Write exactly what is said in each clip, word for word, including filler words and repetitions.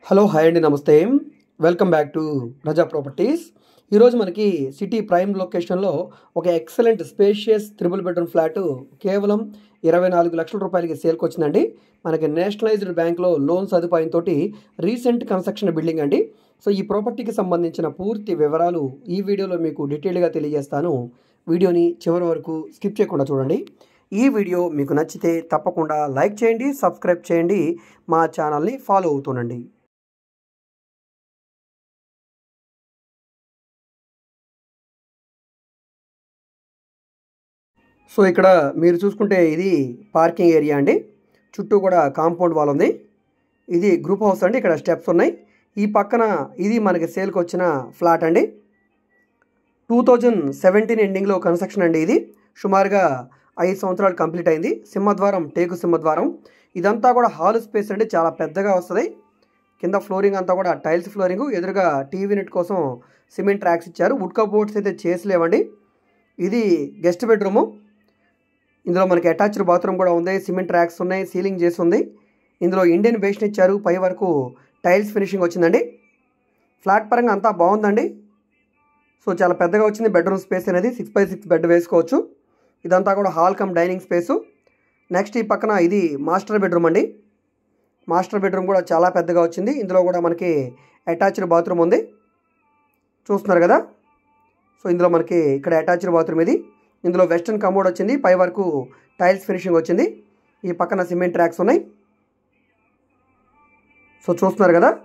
Hello hi అండి, నమస్తే. Welcome back to Praja properties. ఈరోజు మనకి సిటీ ప్రైమ్ లొకేషన్లో ఒక excellent spacious triple bedroom flat కేవలం ఇరవై నాలుగు లక్షల రూపాయలకి సేల్కి వచ్చిందండి. మనకి నేషనలైజ్డ్ బ్యాంక్లో లోన్ సదుపాయంతో రీసెంట్ కన్స్ట్రక్షన్ బిల్డింగ్ అండి. సో ఈ ప్రాపర్టీకి సంబంధించిన పూర్తి వివరాలు ఈ వీడియోలో మీకు డీటెయిల్గా తెలియజేస్తాను. వీడియోని చివరి వరకు స్కిప్ చేయకుండా చూడండి. ఈ వీడియో మీకు నచ్చితే తప్పకుండా లైక్ చేయండి, సబ్స్క్రైబ్ చేయండి, మా ఛానల్ని ఫాలో అవుతుండండి. సో ఇక్కడ మీరు చూసుకుంటే ఇది పార్కింగ్ ఏరియా అండి. చుట్టూ కూడా కాంపౌండ్ వాల్ ఉంది. ఇది గ్రూప్ హౌస్ అండి. ఇక్కడ స్టెప్స్ ఉన్నాయి. ఈ పక్కన ఇది మనకి సేల్కి వచ్చిన ఫ్లాట్ అండి. టూ థౌజండ్ సెవెంటీన్ ఎండింగ్లో కన్స్ట్రక్షన్ అండి. ఇది సుమారుగా ఐదు సంవత్సరాలు కంప్లీట్ అయింది. సింహద్వారం, టేకు సింహద్వారం. ఇదంతా కూడా హాల్ స్పేస్ అండి, చాలా పెద్దగా వస్తుంది. కింద ఫ్లోరింగ్ అంతా కూడా టైల్స్ ఫ్లోరింగ్. ఎదురుగా టీవీ యూనిట్ కోసం సిమెంట్ ట్రాక్స్ ఇచ్చారు. వుడ్ కబోర్డ్స్ అయితే చేసలేవండి. ఇది గెస్ట్ బెడ్రూము. ఇందులో మనకి అటాచ్డ్ బాత్రూమ్ కూడా ఉంది. సిమెంట్ ట్రాక్స్ ఉన్నాయి, సీలింగ్ చేసి ఉంది. ఇందులో ఇండియన్ బేషన్ ఇచ్చారు. పై వరకు టైల్స్ ఫినిషింగ్ వచ్చిందండి. ఫ్లాట్ పరంగా అంతా బాగుందండి. సో చాలా పెద్దగా వచ్చింది బెడ్రూమ్ స్పేస్ అనేది. సిక్స్ బై సిక్స్ బెడ్ వేసుకోవచ్చు. ఇదంతా కూడా hall cum dining space. Next ఈ పక్కన ఇది మాస్టర్ బెడ్రూమ్ అండి. మాస్టర్ బెడ్రూమ్ కూడా చాలా పెద్దగా వచ్చింది. ఇందులో కూడా మనకి అటాచ్డ్ బాత్రూమ్ ఉంది, చూస్తున్నారు కదా. సో ఇందులో మనకి ఇక్కడ అటాచ్డ్ బాత్రూమ్ ఇది. ఇందులో వెస్టర్న్ కమోడ్ వచ్చింది. పై వరకు టైల్స్ ఫినిషింగ్ వచ్చింది. ఈ పక్కన సిమెంట్ ట్రాక్స్ ఉన్నాయి. సో చూస్తున్నారు కదా,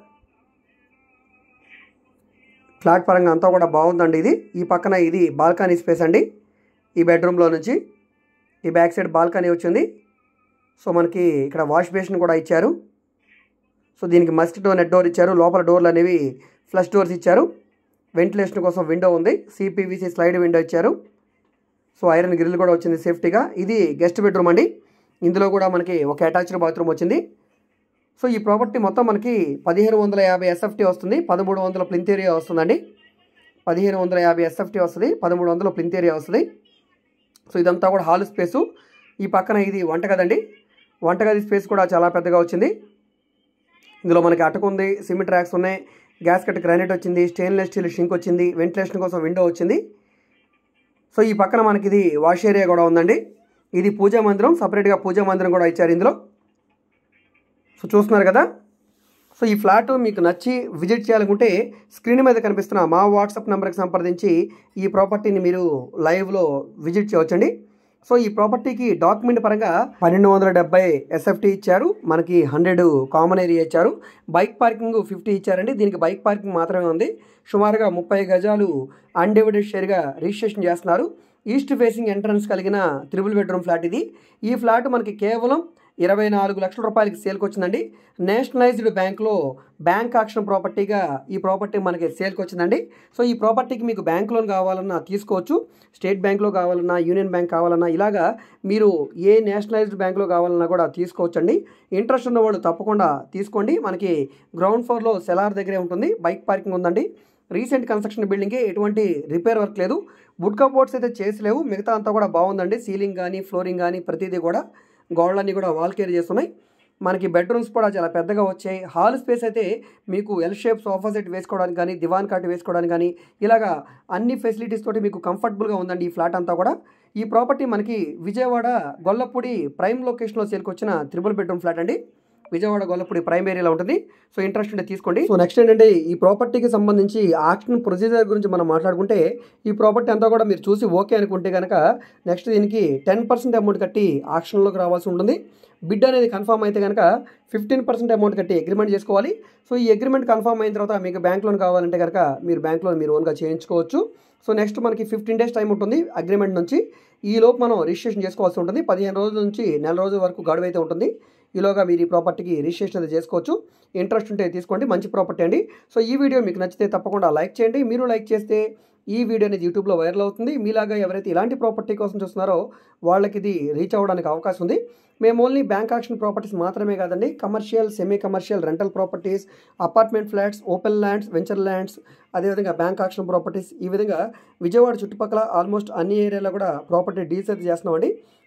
ఫ్లాట్ పరంగా అంతా కూడా బాగుందండి ఇది. ఈ పక్కన ఇది బాల్కనీ స్పేస్ అండి. ఈ బెడ్రూమ్లో నుంచి ఈ బ్యాక్ సైడ్ బాల్కనీ వచ్చింది. సో మనకి ఇక్కడ వాష్ బేసిన్ కూడా ఇచ్చారు. సో దీనికి మస్కిటో నెట్ డోర్ ఇచ్చారు. లోపల డోర్లు అనేవి ఫ్లష్ డోర్స్ ఇచ్చారు. వెంటిలేషన్ కోసం విండో ఉంది. సిపివిసి స్లైడ్ విండో ఇచ్చారు. సో ఐరన్ గ్రిల్ కూడా వచ్చింది సేఫ్టీగా. ఇది గెస్ట్ బెడ్రూమ్ అండి. ఇందులో కూడా మనకి ఒక అటాచ్డ్ బాత్రూమ్ వచ్చింది. సో ఈ ప్రాపర్టీ మొత్తం మనకి పదిహేను వందల యాభై ఎస్ఎఫ్టీ వస్తుంది. పదమూడు వందల ప్లింత్ ఏరియా వస్తుందండి. పదిహేను వందల యాభై ఎస్ఎఫ్టీ వస్తుంది. పదమూడు వందల ప్లింత్ ఏరియా వస్తుంది. సో ఇదంతా కూడా హాల్ స్పేసు. ఈ పక్కన ఇది వంటగది అండి. వంటగది స్పేస్ కూడా చాలా పెద్దగా వచ్చింది. ఇందులో మనకి అటక ఉంది, సిమెంట్ ర్యాక్స్ ఉన్నాయి, గ్యాస్ కట్ గ్రానైట్ వచ్చింది, స్టెయిన్లెస్ స్టీల్ షింక్ వచ్చింది, వెంటిలేషన్ కోసం విండో వచ్చింది. సో ఈ పక్కన మనకి ఇది వాష్ ఏరియా కూడా ఉందండి. ఇది పూజా మందిరం, సపరేట్గా పూజా మందిరం కూడా ఇచ్చారు ఇందులో. సో చూస్తున్నారు కదా. సో ఈ ఫ్లాట్ మీకు నచ్చి విజిట్ చేయాలనుకుంటే స్క్రీన్ మీద కనిపిస్తున్న మా వాట్సాప్ నెంబర్కి సంప్రదించి ఈ ప్రాపర్టీని మీరు లైవ్లో విజిట్ చేయవచ్చండి. సో ఈ ప్రాపర్టీకి డాక్యుమెంట్ పరంగా పన్నెండు వందల డెబ్బై ఎస్ఎఫ్టీ ఇచ్చారు. మనకి హండ్రెడ్ కామన్ ఏరియా ఇచ్చారు. బైక్ పార్కింగ్ ఫిఫ్టీ ఇచ్చారండి. దీనికి బైక్ పార్కింగ్ మాత్రమే ఉంది. సుమారుగా ముప్పై గజాలు అన్డివైడెడ్ షేర్గా రిజిస్ట్రేషన్ చేస్తున్నారు. ఈస్ట్ ఫేసింగ్ ఎంట్రన్స్ కలిగిన త్రిబుల్ బెడ్రూమ్ ఫ్లాట్ ఇది. ఈ ఫ్లాట్ మనకి కేవలం ఇరవై నాలుగు లక్షల రూపాయలకి సేల్కి వచ్చిందండి. నేషనలైజ్డ్ బ్యాంక్లో బ్యాంక్ ఆక్షన్ ప్రాపర్టీగా ఈ ప్రాపర్టీ మనకి సేల్కి వచ్చిందండి. సో ఈ ప్రాపర్టీకి మీకు బ్యాంక్ లోన్ కావాలన్నా తీసుకోవచ్చు. స్టేట్ బ్యాంక్లో కావాలన్నా, యూనియన్ బ్యాంక్ కావాలన్నా, ఇలాగా మీరు ఏ నేషనలైజ్డ్ బ్యాంక్లో కావాలన్నా కూడా తీసుకోవచ్చండి. ఇంట్రెస్ట్ ఉన్న వాళ్ళు తప్పకుండా తీసుకోండి. మనకి గ్రౌండ్ ఫ్లోర్లో సెలార్ దగ్గరే ఉంటుంది. బైక్ పార్కింగ్ ఉందండి. రీసెంట్ కన్స్ట్రక్షన్ బిల్డింగే, ఎటువంటి రిపేర్ వర్క్ లేదు. వుడ్ కబోర్డ్స్ అయితే చేసలేవు. మిగతా అంతా కూడా బాగుందండి. సీలింగ్ కానీ, ఫ్లోరింగ్ కానీ ప్రతిదీ కూడా, గోడలన్నీ కూడా వాల్ కేర్ చేస్తున్నాయి. మనకి బెడ్రూమ్స్ కూడా చాలా పెద్దగా వచ్చాయి. హాల్ స్పేస్ అయితే మీకు ఎల్ షేప్ సోఫా సెట్ వేసుకోవడానికి కానీ, దివాన్ కాట్ వేసుకోవడానికి కానీ, ఇలాగా అన్ని ఫెసిలిటీస్ తోటి మీకు కంఫర్టబుల్గా ఉందండి ఈ ఫ్లాట్ అంతా కూడా. ఈ ప్రాపర్టీ మనకి విజయవాడ గొల్లపూడి ప్రైమ్ లొకేషన్లో సేల్కి వచ్చిన త్రిబుల్ బెడ్రూమ్ ఫ్లాట్ అండి. విజయవాడ గొల్లపూడి ప్రైమ్ ఏరియాలో ఉంటుంది. సో ఇంట్రెస్ట్ ఉంటే తీసుకోండి. సో నెక్స్ట్ ఏంటంటే ఈ ప్రాపర్టీకి సంబంధించి ఆక్షన్ ప్రొసీజర్ గురించి మనం మాట్లాడుకుంటే, ఈ ప్రాపర్టీ అంతా కూడా మీరు చూసి ఓకే అనుకుంటే కనుక నెక్స్ట్ దీనికి టెన్ పర్సెంట్ అమౌంట్ కట్టి ఆక్షన్లోకి రావాల్సి ఉంటుంది. బిడ్ అనేది కన్ఫర్మ్ అయితే కనుక ఫిఫ్టీన్ పర్సెంట్ అమౌంట్ కట్టి అగ్రిమెంట్ చేసుకోవాలి. సో ఈ అగ్రిమెంట్ కన్ఫర్మ్ అయిన తర్వాత మీకు బ్యాంక్ లోన్ కావాలంటే కనుక మీరు బ్యాంక్ లోన్ మీరు ఓన్గా చేయించుకోవచ్చు. సో నెక్స్ట్ మనకి ఫిఫ్టీన్ డేస్ టైం ఉంటుంది అగ్రిమెంట్ నుంచి. ఈ లోపు మనం రిజిస్ట్రేషన్ చేసుకోవాల్సి ఉంటుంది. పదిహేను రోజుల నుంచి నెల రోజుల వరకు గడువు అయితే ఉంటుంది. ఈలోగా మీరు ఈ ప్రాపర్టీకి రిజిస్ట్రేషన్ అయితే చేసుకోవచ్చు. ఇంట్రెస్ట్ ఉంటే తీసుకోండి. మంచి ప్రాపర్టీ అండి. సో ఈ వీడియో మీకు నచ్చితే తప్పకుండా లైక్ చేయండి. మీరు లైక్ చేస్తే ఈ వీడియో అనేది యూట్యూబ్లో వైరల్ అవుతుంది. మీలాగా ఎవరైతే ఇలాంటి ప్రాపర్టీ కోసం చూస్తున్నారో వాళ్ళకి ఇది రీచ్ అవ్వడానికి అవకాశం ఉంది. మేము ఓన్లీ బ్యాంక్ ఆక్షన్ ప్రాపర్టీస్ మాత్రమే కాదండి, commercial, semi commercial, rental properties, apartment flats, open lands, venture lands, అదేవిధంగా బ్యాంక్ ఆక్షన్ ప్రాపర్టీస్, ఈ విధంగా విజయవాడ చుట్టుపక్కల ఆల్మోస్ట్ అన్ని ఏరియాలో కూడా ప్రాపర్టీ డీల్స్ అయితే చేస్తున్నామండి.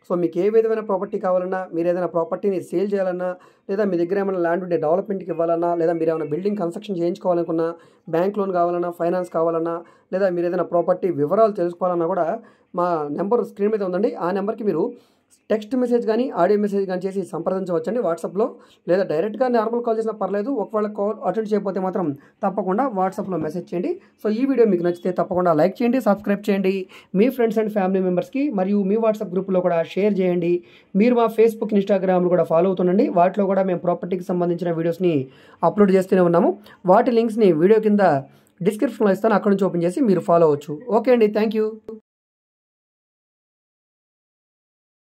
సో మీకు ఏ విధమైన ప్రాపర్టీ కావాలన్నా, మీరు ఏదైనా ప్రాపర్టీని సేల్ చేయాలన్నా, లేదా మీ దగ్గర ఏమైనా ల్యాండ్ ఉంటే డెవలప్మెంట్కి ఇవ్వాలన్నా, లేదా మీరు ఏమైనా బిల్డింగ్ కన్స్ట్రక్షన్ చేయించుకోవాలనుకున్నా, బ్యాంక్ లోన్ కావాలన్నా, ఫైనాన్స్ కావాలన్నా, లేదా మీరు ఏదైనా ప్రాపర్టీ వివరాలు తెలుసుకోవాలన్నా కూడా మా నెంబర్ స్క్రీన్ మీద ఉందండి. ఆ నెంబర్కి మీరు టెక్స్ట్ మెసేజ్ కానీ ఆడియో మెసేజ్ కానీ చేసి సంప్రదించవచ్చండి వాట్సాప్లో, లేదా డైరెక్ట్గా నార్మల్ కాల్ చేసినా పర్లేదు. ఒకవేళ కాల్ అటెండ్ చేయకపోతే మాత్రం తప్పకుండా వాట్సాప్లో మెసేజ్ చేయండి. సో ఈ వీడియో మీకు నచ్చితే తప్పకుండా లైక్ చేయండి, సబ్స్క్రైబ్ చేయండి, మీ ఫ్రెండ్స్ అండ్ ఫ్యామిలీ మెంబర్స్కి మరియు మీ వాట్సాప్ గ్రూప్లో కూడా షేర్ చేయండి. మీరు మా ఫేస్బుక్, ఇన్స్టాగ్రామ్లు కూడా ఫాలో అవుతుండండి. వాటిలో కూడా మేము ప్రాపర్టీకి సంబంధించిన వీడియోస్ని అప్లోడ్ చేస్తూనే ఉన్నాము. వాటి లింక్స్ని వీడియో కింద డిస్క్రిప్షన్లో ఇస్తాను, అక్కడ నుంచి ఓపెన్ చేసి మీరు ఫాలో అవ్వచ్చు. ఓకే అండి, థ్యాంక్ యూ.